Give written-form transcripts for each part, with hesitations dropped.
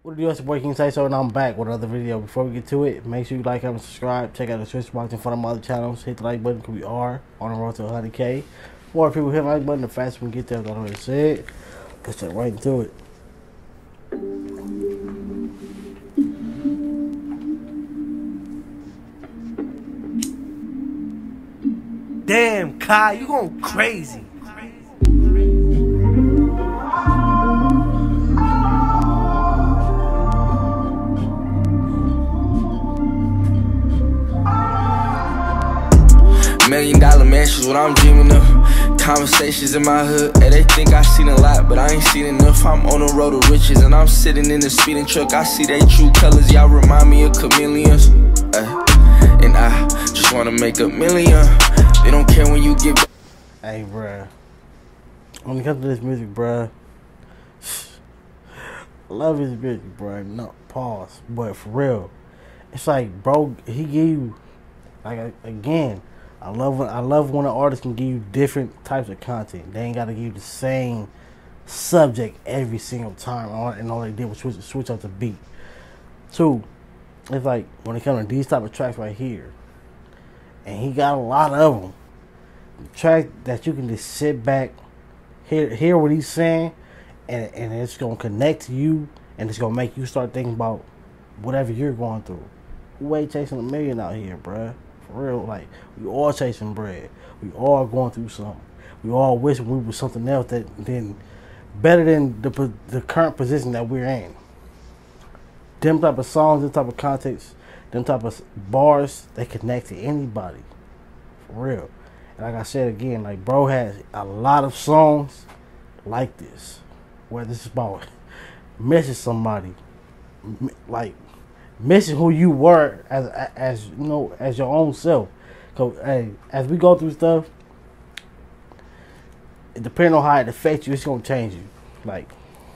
What do you, it's your boy King Say So, and I'm back with another video. Before we get to it, make sure you like, comment, subscribe. Check out the switch box in front of my other channels. Hit the like button because we are on the road to 100K. More people hit the like button, the faster we get there. Don't already say it. Let's get right into it. Damn, Kai, you going crazy. $1 million mansions, what I'm dreaming of. Conversations in my hood, and they think I seen a lot, but I ain't seen enough. I'm on the road to riches, and I'm sitting in the speeding truck. I see they true colors, y'all remind me of chameleons. And I just wanna make $1 million. They don't care when you get back. Hey, bruh. When it comes to this music, bruh, I love his music, bruh. No, pause. But for real, it's like, bro, he give you, like, again, I love when an artist can give you different types of content. They ain't got to give you the same subject every single time, and all they did was switch up the beat. Two, it's like when it comes to these type of tracks right here, and he got a lot of them. Track that you can just sit back, hear what he's saying, and it's gonna connect to you, and it's gonna make you start thinking about whatever you're going through. Who ain't chasing $1 million out here, bruh? For real, like, we all chasing bread. We all going through something. We all wish we were something else then better than the current position that we're in. Them type of songs, them type of context, them type of bars, they connect to anybody. For real. And like I said again, like, bro has a lot of songs like this, where this is about missing somebody, like missing who you were as you know, as your own self. Cause hey, as we go through stuff, depending on how it affects you, it's gonna change you. Like,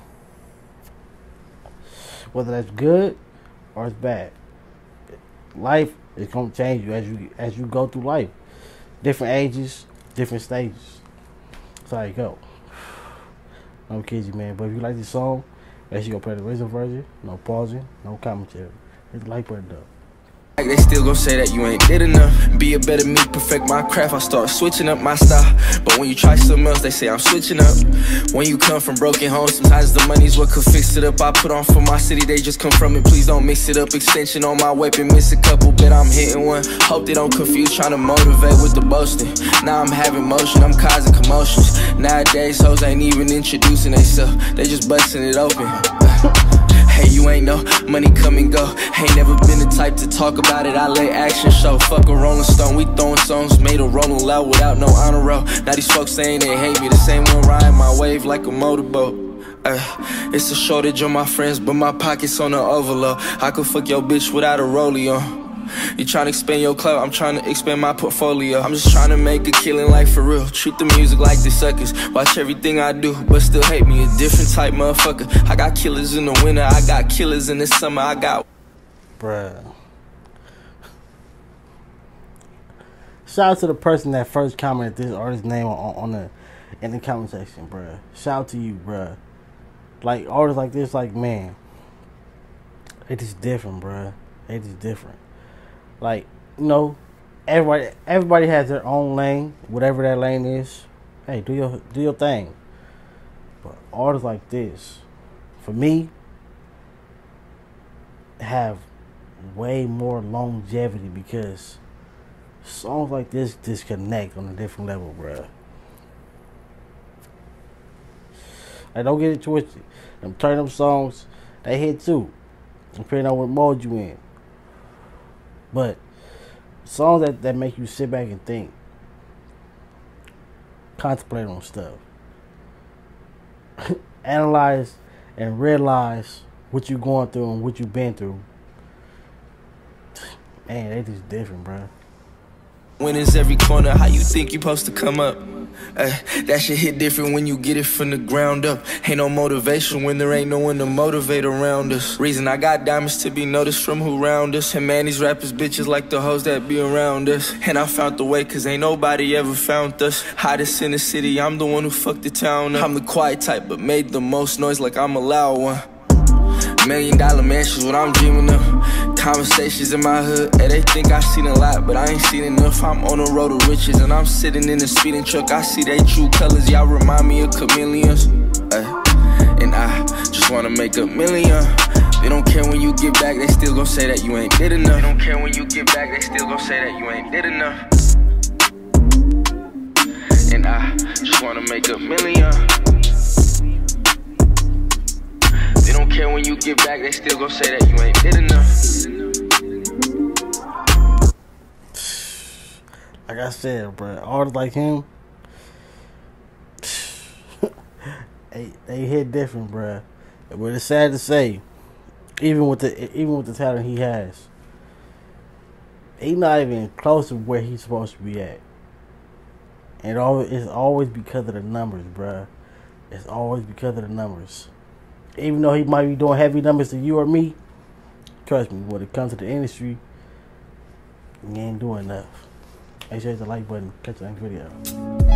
whether that's good or it's bad, life is gonna change you as you go through life. Different ages, different stages. That's how you go. No kidding you, man. But if you like this song, make sure you go play the original version. No pausing, no commentary. Hit the like button up. They still gon' say that you ain't did enough. Be a better me, perfect my craft. I start switching up my style. But when you try something else, they say I'm switching up. When you come from broken homes, sometimes the money's what could fix it up. I put on for my city, they just come from it. Please don't mix it up. Extension on my weapon, miss a couple, bet I'm hitting one. Hope they don't confuse, trying to motivate with the boasting. Now I'm having motion, I'm causing commotions. Nowadays, hoes ain't even introducing themselves, they just busting it open. Hey, you ain't no money come and go. Ain't never been the type to talk about it, I let action show. Fuck a Rolling Stone, we throwing songs made a rolling loud without no honor roll. Now these folks saying they hate me, the same one riding my wave like a motorboat. It's a shortage on my friends, but my pocket's on the overload. I could fuck your bitch without a rollie on. You tryna expand your clout, I'm tryna expand my portfolio. I'm just tryna make a killing like for real. Treat the music like the suckers. Watch everything I do, but still hate me. A different type motherfucker. I got killers in the winter, I got killers in the summer, I got... Bruh. Shout out to the person that first commented this artist's name in the comment section, bruh. Shout out to you, bruh. Like, artists like this, like, man, it is different, bruh. It is different. Like, you know, everybody has their own lane, whatever that lane is. Hey, do your thing. But artists like this, for me, have way more longevity because songs like this disconnect on a different level, bruh. Like, don't get it twisted. Them turn up songs, they hit too, depending on what mode you in. But songs that make you sit back and think, contemplate on stuff, analyze and realize what you're going through and what you've been through. Man, they just different, bro. Winners every corner, how you think you supposed to come up? That shit hit different when you get it from the ground up. Ain't no motivation when there ain't no one to motivate around us. Reason I got diamonds to be noticed from who round us. And man, these rappers bitches like the hoes that be around us. And I found the way cause ain't nobody ever found us. Hottest in the city, I'm the one who fucked the town up. I'm the quiet type but made the most noise like I'm a loud one. $1 million mansions, what I'm dreaming of. Conversations in my hood, and they think I seen a lot, but I ain't seen enough. I'm on the road to riches, and I'm sitting in a speeding truck. I see they true colors, y'all remind me of chameleons. And I just wanna make $1 million. They don't care when you get back, they still gon' say that you ain't did enough. They don't care when you get back, they still gon' say that you ain't did enough. And I just wanna make $1 million. They don't care when you get back, they still gon' say that you ain't did enough. Like I said, bro, artists like him, they hit different, bro. But it's sad to say, even with the talent he has, he's not even close to where he's supposed to be at. And it's always because of the numbers, bro. It's always because of the numbers. Even though he might be doing heavy numbers to you or me, trust me, when it comes to the industry, he ain't doing enough. Make sure you hit the like button. Catch you next video.